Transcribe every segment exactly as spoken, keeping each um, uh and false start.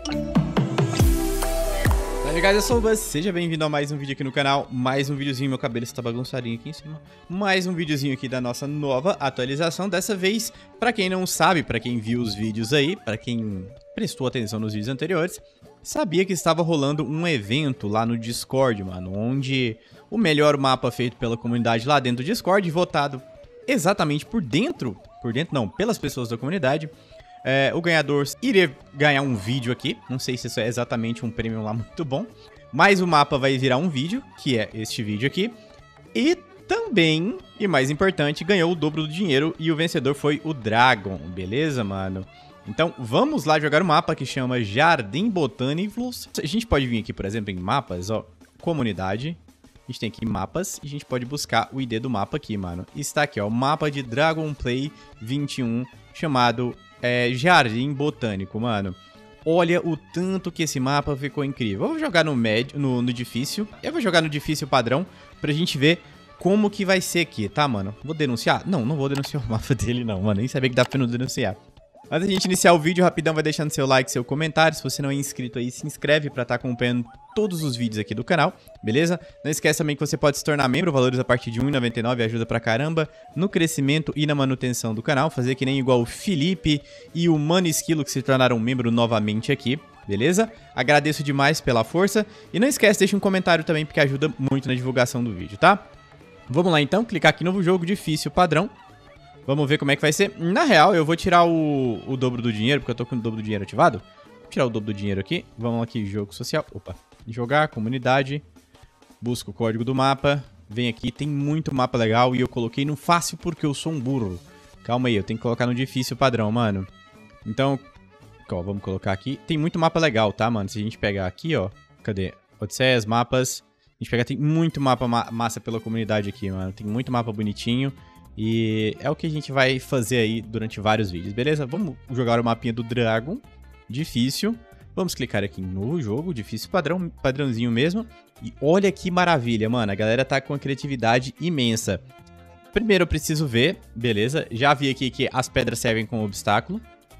Fala guys, eu sou o Buzz, seja bem-vindo a mais um vídeo aqui no canal, mais um videozinho, meu cabelo está bagunçadinho aqui em cima, mais um videozinho aqui da nossa nova atualização, dessa vez, pra quem não sabe, pra quem viu os vídeos aí, pra quem prestou atenção nos vídeos anteriores, sabia que estava rolando um evento lá no Discord, mano, onde o melhor mapa feito pela comunidade lá dentro do Discord, votado exatamente por dentro, por dentro não, pelas pessoas da comunidade. É, o ganhador iria ganhar um vídeo aqui, não sei se isso é exatamente um prêmio lá muito bom, mas o mapa vai virar um vídeo, que é este vídeo aqui, e também, e mais importante, ganhou o dobro do dinheiro e o vencedor foi o Dragon, beleza, mano? Então vamos lá jogar o mapa que chama Jardim Botânicos. A gente pode vir aqui, por exemplo, em mapas, ó, comunidade, a gente tem aqui mapas e a gente pode buscar o I D do mapa aqui, mano. E está aqui, ó, o mapa de Dragonplay vinte e um, chamado... É, Jardim Botânico, mano. Olha o tanto que esse mapa ficou incrível. Eu vou jogar no médio, no, no difícil. Eu vou jogar no difícil padrão pra gente ver como que vai ser aqui, tá, mano? Vou denunciar? Não, não vou denunciar o mapa dele, não, mano. Nem sabia que dá pra não denunciar. Antes da gente iniciar o vídeo, rapidão, vai deixando seu like, seu comentário. Se você não é inscrito aí, se inscreve pra estar acompanhando todos os vídeos aqui do canal, beleza? Não esquece também que você pode se tornar membro, valores a partir de um real e noventa e nove centavos, ajuda pra caramba no crescimento e na manutenção do canal. Fazer que nem igual o Felipe e o Mano Esquilo, que se tornaram membro novamente aqui, beleza? Agradeço demais pela força. E não esquece, deixa um comentário também, porque ajuda muito na divulgação do vídeo, tá? Vamos lá então, clicar aqui em novo jogo, difícil, padrão. Vamos ver como é que vai ser. Na real, eu vou tirar o, o dobro do dinheiro, porque eu tô com o dobro do dinheiro ativado. Vou tirar o dobro do dinheiro aqui. Vamos aqui, jogo social. Opa. Jogar, comunidade. Busca o código do mapa. Vem aqui, tem muito mapa legal. E eu coloquei no fácil porque eu sou um burro. Calma aí, eu tenho que colocar no difícil padrão, mano. Então, ó, vamos colocar aqui. Tem muito mapa legal, tá, mano? Se a gente pegar aqui, ó. Cadê? Odisseias, mapas. A gente pega, tem muito mapa ma massa pela comunidade aqui, mano. Tem muito mapa bonitinho. E é o que a gente vai fazer aí durante vários vídeos, beleza? Vamos jogar o mapinha do Dragon, difícil. Vamos clicar aqui em novo jogo, difícil padrão, padrãozinho mesmo. E olha que maravilha, mano, a galera tá com uma criatividade imensa. Primeiro eu preciso ver, beleza? Já vi aqui que as pedras servem como obstáculo,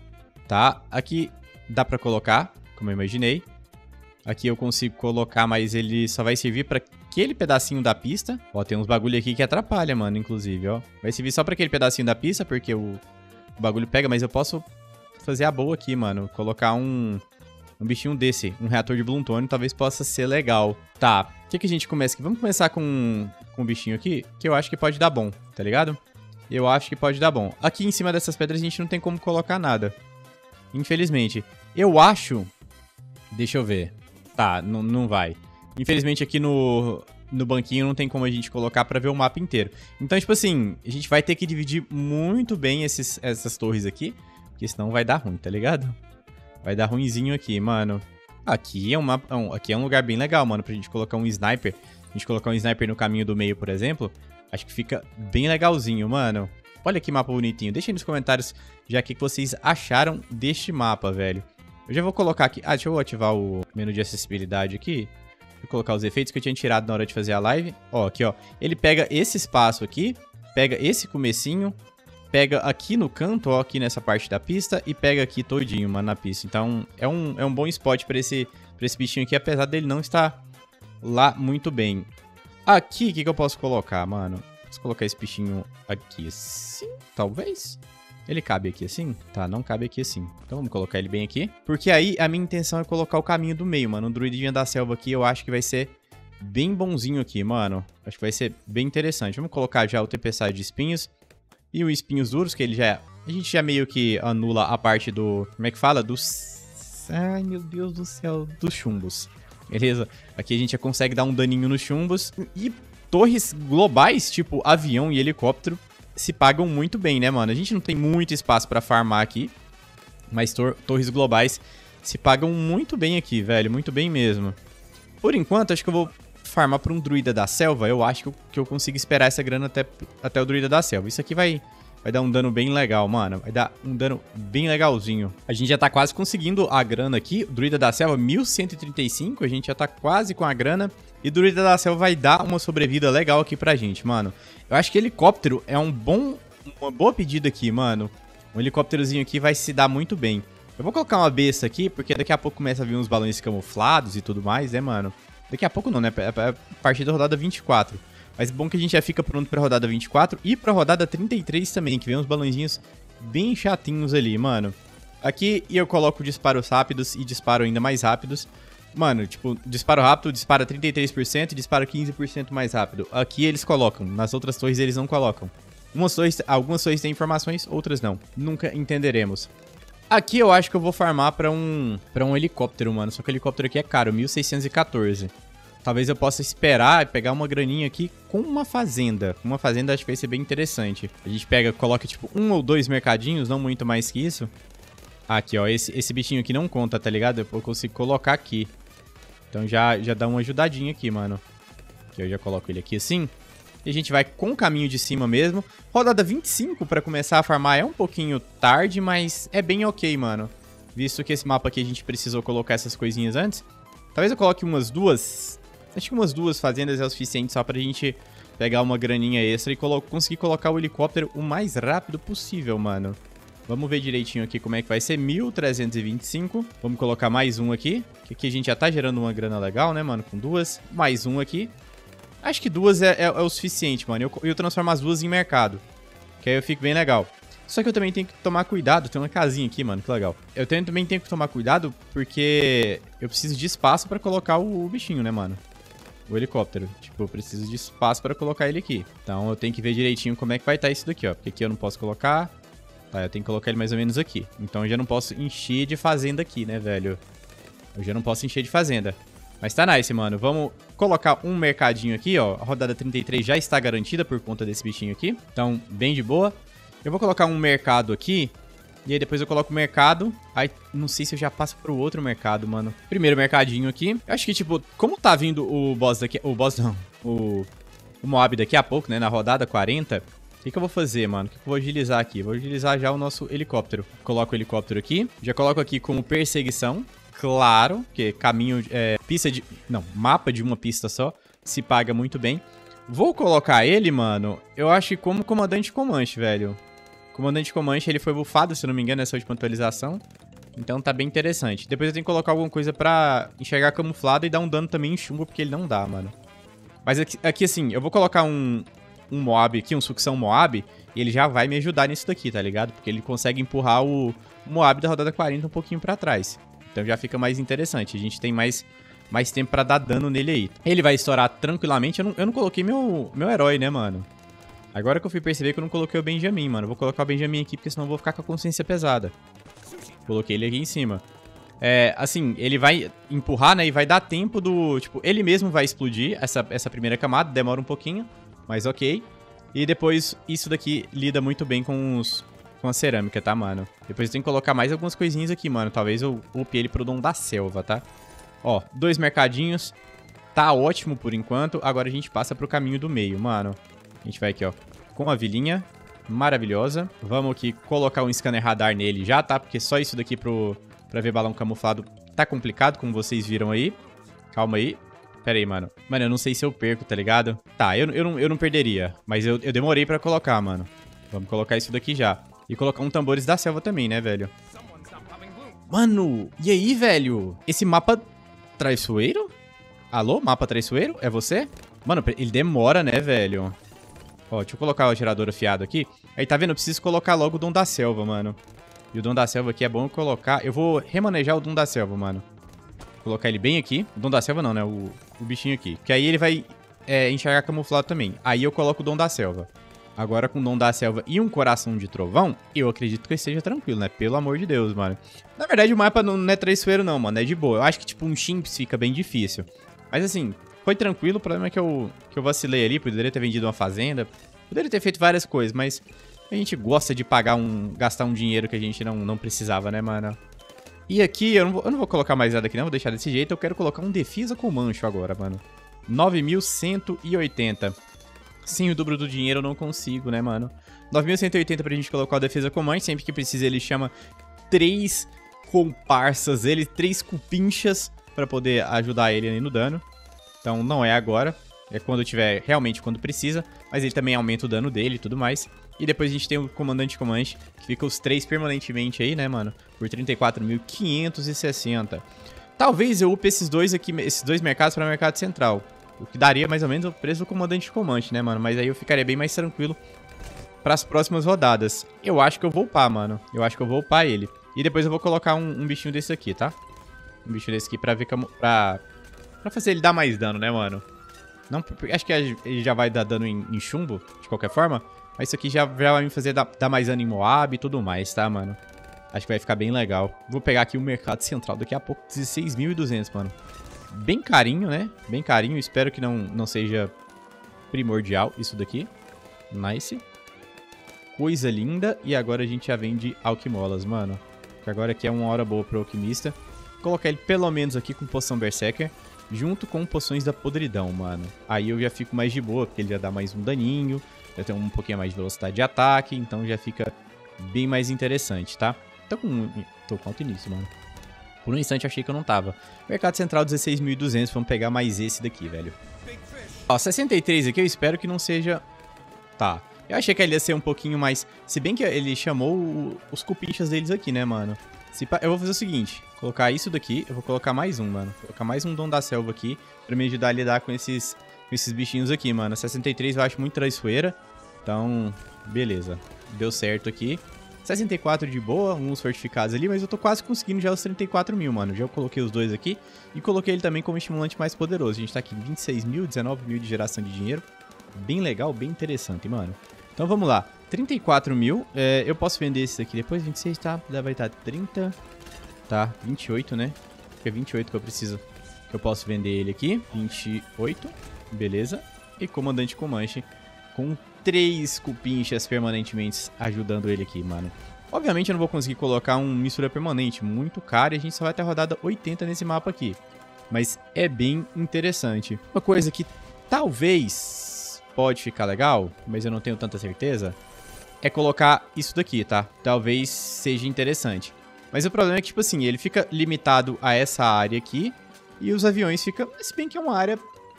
tá? Aqui dá pra colocar, como eu imaginei. Aqui eu consigo colocar, mas ele só vai servir pra aquele pedacinho da pista. Ó, tem uns bagulho aqui que atrapalha, mano, inclusive, ó. Vai servir só pra aquele pedacinho da pista, porque o, o bagulho pega, mas eu posso fazer a boa aqui, mano. Colocar um, um bichinho desse, um reator de Plutônio, talvez possa ser legal. Tá, o que que a gente começa aqui? Vamos começar com, com um bichinho aqui, que eu acho que pode dar bom, tá ligado? Eu acho que pode dar bom. Aqui em cima dessas pedras a gente não tem como colocar nada, infelizmente. Eu acho... Deixa eu ver... Tá, não, não vai. Infelizmente aqui no, no banquinho não tem como a gente colocar pra ver o mapa inteiro. Então, tipo assim, a gente vai ter que dividir muito bem esses, essas torres aqui, porque senão vai dar ruim, tá ligado? Vai dar ruinzinho aqui, mano. Aqui é, um mapa, aqui é um lugar bem legal, mano, pra gente colocar um sniper. A gente colocar um sniper no caminho do meio, por exemplo, acho que fica bem legalzinho, mano. Olha que mapa bonitinho. Deixa aí nos comentários já o que vocês acharam deste mapa, velho. Eu já vou colocar aqui... Ah, deixa eu ativar o menu de acessibilidade aqui. Deixa eu colocar os efeitos que eu tinha tirado na hora de fazer a live. Ó, aqui, ó. Ele pega esse espaço aqui, pega esse comecinho, pega aqui no canto, ó, aqui nessa parte da pista, e pega aqui todinho, mano, na pista. Então, é um, é um bom spot pra esse, pra esse bichinho aqui, apesar dele não estar lá muito bem. Aqui, o que, que eu posso colocar, mano? Posso colocar esse bichinho aqui assim, talvez? Ele cabe aqui assim? Tá, não cabe aqui assim. Então vamos colocar ele bem aqui. Porque aí a minha intenção é colocar o caminho do meio, mano. O druidinha da selva aqui eu acho que vai ser bem bonzinho aqui, mano. Acho que vai ser bem interessante. Vamos colocar já o tempestade de espinhos. E o espinhos duros, que ele já... A gente já meio que anula a parte do... Como é que fala? Dos... Ai, meu Deus do céu. Dos chumbos. Beleza? Aqui a gente já consegue dar um daninho nos chumbos. E torres globais, tipo avião e helicóptero, se pagam muito bem, né, mano? A gente não tem muito espaço pra farmar aqui, mas tor torres globais se pagam muito bem aqui, velho. Muito bem mesmo. Por enquanto, acho que eu vou farmar pra um druida da selva. Eu acho que eu, que eu consigo esperar essa grana até, até o druida da selva. Isso aqui vai, vai dar um dano bem legal, mano. Vai dar um dano bem legalzinho. A gente já tá quase conseguindo a grana aqui. O druida da selva, mil cento e trinta e cinco. A gente já tá quase com a grana. E o druida da selva vai dar uma sobrevida legal aqui pra gente, mano. Eu acho que helicóptero é um bom, uma boa pedida aqui, mano. Um helicópterozinho aqui vai se dar muito bem. Eu vou colocar uma besta aqui, porque daqui a pouco começa a vir uns balões camuflados e tudo mais, né, mano? Daqui a pouco não, né? É a partir da rodada vinte e quatro. Mas bom que a gente já fica pronto pra rodada vinte e quatro e pra rodada trinta e três também, que vem uns balãozinhos bem chatinhos ali, mano. Aqui eu coloco disparos rápidos e disparo ainda mais rápidos. Mano, tipo, disparo rápido, dispara trinta e três por cento e dispara quinze por cento mais rápido. Aqui eles colocam, nas outras torres eles não colocam. Umas torres, algumas torres têm informações, outras não. Nunca entenderemos. Aqui eu acho que eu vou farmar pra um, pra um helicóptero, mano. Só que o helicóptero aqui é caro, mil seiscentos e quatorze. Talvez eu possa esperar e pegar uma graninha aqui com uma fazenda. Uma fazenda acho que vai ser bem interessante. A gente pega, coloca tipo um ou dois mercadinhos, não muito mais que isso. Aqui, ó, esse, esse bichinho aqui não conta, tá ligado? Eu consigo colocar aqui. Então já, já dá uma ajudadinha aqui, mano. Aqui eu já coloco ele aqui assim. E a gente vai com o caminho de cima mesmo. Rodada vinte e cinco pra começar a farmar é um pouquinho tarde, mas é bem ok, mano. Visto que esse mapa aqui a gente precisou colocar essas coisinhas antes. Talvez eu coloque umas duas... Acho que umas duas fazendas é o suficiente só pra gente pegar uma graninha extra e colo conseguir colocar o helicóptero o mais rápido possível, mano. Vamos ver direitinho aqui como é que vai ser. mil trezentos e vinte e cinco. Vamos colocar mais um aqui. Que aqui a gente já tá gerando uma grana legal, né, mano? Com duas. Mais um aqui. Acho que duas é, é, é o suficiente, mano. Eu, eu transformo as duas em mercado. Que aí eu fico bem legal. Só que eu também tenho que tomar cuidado. Tem uma casinha aqui, mano. Que legal. Eu tenho, também tenho que tomar cuidado porque eu preciso de espaço pra colocar o, o bichinho, né, mano? O helicóptero. Tipo, eu preciso de espaço pra colocar ele aqui. Então eu tenho que ver direitinho como é que vai estar isso daqui, ó. Porque aqui eu não posso colocar... Tá, eu tenho que colocar ele mais ou menos aqui. Então eu já não posso encher de fazenda aqui, né, velho? Eu já não posso encher de fazenda. Mas tá nice, mano. Vamos colocar um mercadinho aqui, ó. A rodada trinta e três já está garantida por conta desse bichinho aqui. Então, bem de boa. Eu vou colocar um mercado aqui. E aí depois eu coloco o mercado. Aí, não sei se eu já passo pro outro mercado, mano. Primeiro mercadinho aqui. Eu acho que, tipo, como tá vindo o boss daqui... O boss não. O, o Moab daqui a pouco, né? Na rodada quarenta... O que, que eu vou fazer, mano? O que, que eu vou agilizar aqui? Vou agilizar já o nosso helicóptero. Coloco o helicóptero aqui. Já coloco aqui como perseguição. Claro, que caminho... É, pista de... Não, mapa de uma pista só. Se paga muito bem. Vou colocar ele, mano. Eu acho que como comandante Comanche, velho. Comandante Comanche, ele foi bufado, se não me engano, nessa última atualização. Então tá bem interessante. Depois eu tenho que colocar alguma coisa pra enxergar camuflado e dar um dano também em chumbo, porque ele não dá, mano. Mas aqui, aqui assim, eu vou colocar um... um Moab aqui, um sucção Moab, e ele já vai me ajudar nisso daqui, tá ligado? Porque ele consegue empurrar o Moab da rodada quarenta um pouquinho pra trás. Então já fica mais interessante, a gente tem mais, mais tempo pra dar dano nele aí. Ele vai estourar tranquilamente, eu não, eu não coloquei meu, meu herói, né, mano? Agora que eu fui perceber que eu não coloquei o Benjamin, mano. Eu vou colocar o Benjamin aqui, porque senão eu vou ficar com a consciência pesada. Coloquei ele aqui em cima. É, assim, ele vai empurrar, né, e vai dar tempo do... Tipo, ele mesmo vai explodir essa, essa primeira camada, demora um pouquinho. Mas ok. E depois, isso daqui lida muito bem com, os, com a cerâmica, tá, mano? Depois eu tenho que colocar mais algumas coisinhas aqui, mano. Talvez eu upe ele pro dom da selva, tá? Ó, dois mercadinhos. Tá ótimo por enquanto. Agora a gente passa pro caminho do meio, mano. A gente vai aqui, ó, com a vilinha. Maravilhosa. Vamos aqui colocar um scanner radar nele já, tá? Porque só isso daqui pro, pra ver balão camuflado tá complicado, como vocês viram aí. Calma aí. Pera aí, mano. Mano, eu não sei se eu perco, tá ligado? Tá, eu, eu, não, eu não perderia. Mas eu, eu demorei pra colocar, mano. Vamos colocar isso daqui já. E colocar um tambores da selva também, né, velho? Mano, e aí, velho? Esse mapa traiçoeiro? Alô, mapa traiçoeiro? É você? Mano, ele demora, né, velho? Ó, deixa eu colocar o gerador afiado aqui. Aí, tá vendo? Eu preciso colocar logo o dom da selva, mano. E o dom da selva aqui é bom eu colocar... Eu vou remanejar o dom da selva, mano. Colocar ele bem aqui. O dom da selva não, né? O, o bichinho aqui. Que aí ele vai é, enxergar camuflado também. Aí eu coloco o dom da selva. Agora com o dom da selva e um coração de trovão, eu acredito que esteja tranquilo, né? Pelo amor de Deus, mano. Na verdade o mapa não, não é traiçoeiro não, mano. É de boa. Eu acho que tipo um chimps fica bem difícil. Mas assim, foi tranquilo. O problema é que eu, que eu vacilei ali. Poderia ter vendido uma fazenda. Poderia ter feito várias coisas, mas... A gente gosta de pagar um... Gastar um dinheiro que a gente não, não precisava, né, mano? E aqui, eu não, vou, eu não vou colocar mais nada aqui não, vou deixar desse jeito. Eu quero colocar um defesa com mancho agora, mano. nove mil cento e oitenta. Sem o dobro do dinheiro eu não consigo, né, mano? nove mil cento e oitenta pra gente colocar o defesa com mancho. Sempre que precisa ele chama três comparsas, ele, três cupinchas pra poder ajudar ele ali no dano. Então não é agora. É quando tiver realmente quando precisa, mas ele também aumenta o dano dele e tudo mais. E depois a gente tem o Comandante Comandante, que fica os três permanentemente aí, né, mano? Por trinta e quatro mil quinhentos e sessenta. Talvez eu upe esses dois aqui, esses dois mercados para o mercado central. O que daria mais ou menos o preço do Comandante Comandante, né, mano? Mas aí eu ficaria bem mais tranquilo para as próximas rodadas. Eu acho que eu vou upar, mano. Eu acho que eu vou upar ele. E depois eu vou colocar um, um bichinho desse aqui, tá? Um bichinho desse aqui pra ver como... Pra, pra fazer ele dar mais dano, né, mano? Não, acho que ele já vai dar dano em, em chumbo, de qualquer forma. Mas isso aqui já, já vai me fazer dar, dar mais dano em Moab e tudo mais, tá, mano? Acho que vai ficar bem legal. Vou pegar aqui o mercado central daqui a pouco. dezesseis mil e duzentos, mano. Bem carinho, né? Bem carinho. Espero que não, não seja primordial isso daqui. Nice. Coisa linda. E agora a gente já vende alquimolas, mano. Que agora aqui é uma hora boa pro alquimista. Vou colocar ele pelo menos aqui com poção berserker. Junto com poções da podridão, mano. Aí eu já fico mais de boa, porque ele já dá mais um daninho. Já tem um pouquinho mais de velocidade de ataque. Então já fica bem mais interessante, tá? Tô com, tô com alto início, mano. Por um instante achei que eu não tava. Mercado central dezesseis mil e duzentos. Vamos pegar mais esse daqui, velho. Ó, sessenta e três aqui eu espero que não seja... Tá. Eu achei que ele ia ser um pouquinho mais... Se bem que ele chamou o... os cupinchas deles aqui, né, mano? Se pa... Eu vou fazer o seguinte. Colocar isso daqui. Eu vou colocar mais um, mano. Vou colocar mais um Dom da Selva aqui. Pra me ajudar a lidar com esses, com esses bichinhos aqui, mano. sessenta e três eu acho muito traiçoeira. Então, beleza. Deu certo aqui. sessenta e quatro de boa, uns fortificados ali, mas eu tô quase conseguindo já os trinta e quatro mil, mano. Já coloquei os dois aqui e coloquei ele também como estimulante mais poderoso. A gente tá aqui vinte e seis mil, dezenove mil de geração de dinheiro. Bem legal, bem interessante, mano. Então vamos lá. trinta e quatro mil, é, eu posso vender esse aqui depois, vinte e seis, tá? Vai estar trinta, tá? vinte e oito, né? É vinte e oito que eu preciso, que eu posso vender ele aqui. vinte e oito, beleza. E Comandante Comanche com três cupinchas permanentemente ajudando ele aqui, mano. Obviamente eu não vou conseguir colocar um mistura permanente, muito caro, e a gente só vai ter rodada oitenta nesse mapa aqui. Mas é bem interessante. Uma coisa que talvez pode ficar legal, mas eu não tenho tanta certeza, é colocar isso daqui, tá? Talvez seja interessante. Mas o problema é que, tipo assim, ele fica limitado a essa área aqui, e os aviões ficam... Se bem que é uma área...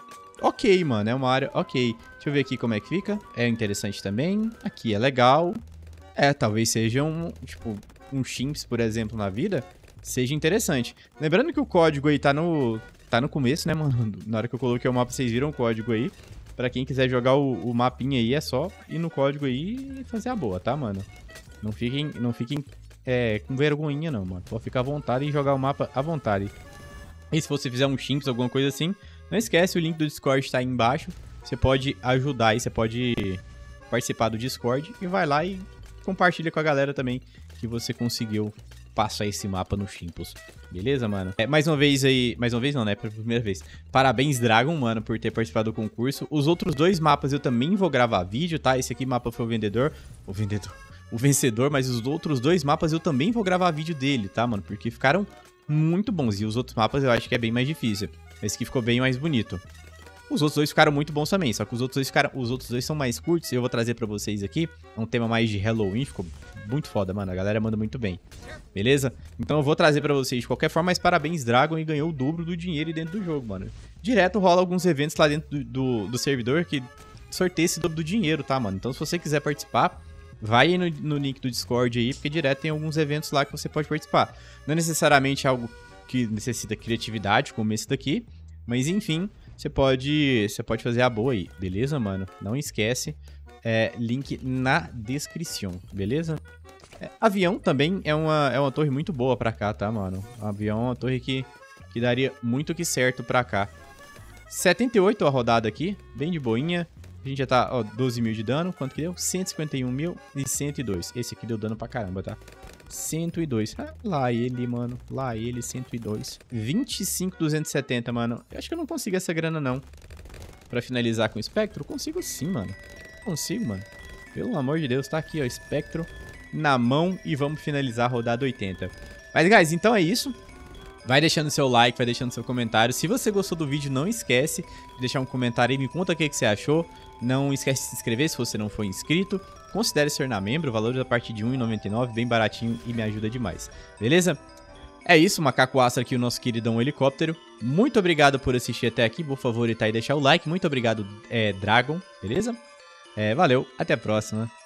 Ok, mano, é uma área ok. Deixa eu ver aqui como é que fica. É interessante também. Aqui é legal. É, talvez seja um, tipo, um chimps, por exemplo, na vida. Seja interessante. Lembrando que o código aí tá no, tá no começo, né, mano? Na hora que eu coloquei o mapa, vocês viram o código aí. Pra quem quiser jogar o, o mapinha aí, é só ir no código aí e fazer a boa, tá, mano? Não fiquem, não fiquem é, com vergonhinha, não, mano. Pode ficar à vontade e jogar o mapa à vontade. E se você fizer um chimps, alguma coisa assim... Não esquece, o link do Discord tá aí embaixo. Você pode ajudar aí, você pode participar do Discord. E vai lá e compartilha com a galera também que você conseguiu passar esse mapa no Chimpos. Beleza, mano? É, mais uma vez aí... Mais uma vez não, né? Pela primeira vez. Parabéns, Dragon, mano, por ter participado do concurso. Os outros dois mapas eu também vou gravar vídeo, tá? Esse aqui, mapa foi o vendedor. O vendedor... O vencedor, mas os outros dois mapas eu também vou gravar vídeo dele, tá, mano? Porque ficaram muito bons. E os outros mapas eu acho que é bem mais difícil. Esse aqui ficou bem mais bonito. Os outros dois ficaram muito bons também, só que os outros dois, ficaram, os outros dois são mais curtos e eu vou trazer pra vocês aqui um tema mais de Halloween, ficou muito foda, mano, a galera manda muito bem, beleza? Então eu vou trazer pra vocês de qualquer forma, mas parabéns, Dragon, e ganhou o dobro do dinheiro dentro do jogo, mano. Direto rola alguns eventos lá dentro do, do, do servidor que sorteia esse dobro do dinheiro, tá, mano? Então se você quiser participar, vai aí no, no link do Discord aí, porque direto tem alguns eventos lá que você pode participar. Não é necessariamente algo que necessita criatividade, como esse daqui. Mas enfim, você pode, você pode fazer a boa aí, beleza, mano? Não esquece, é, link na descrição, beleza? É, avião também é uma, é uma torre muito boa pra cá, tá, mano? Avião é uma torre que, que daria muito que certo pra cá. setenta e oito a rodada aqui, bem de boinha. A gente já tá, ó, doze mil de dano. Quanto que deu? cento e cinquenta e um mil e cento e dois. Esse aqui deu dano pra caramba, tá? cento e dois. Ah, lá ele, mano. Lá ele, cento e dois. vinte e cinco mil duzentos e setenta, mano. Eu acho que eu não consigo essa grana, não. Pra finalizar com o Espectro? Consigo sim, mano. Consigo, mano. Pelo amor de Deus, tá aqui, ó. Espectro na mão e vamos finalizar a rodada oitenta. Mas, guys, então é isso. Vai deixando seu like, vai deixando seu comentário. Se você gostou do vídeo, não esquece de deixar um comentário aí. Me conta o que, que você achou. Não esquece de se inscrever se você não for inscrito. Considere se tornar membro. O valor é a partir de um real e noventa e nove centavos, bem baratinho e me ajuda demais. Beleza? É isso, Macaco Astra aqui, o nosso queridão helicóptero. Muito obrigado por assistir até aqui, por favor, e deixar o like. Muito obrigado, é, Dragon, beleza? É, valeu, até a próxima.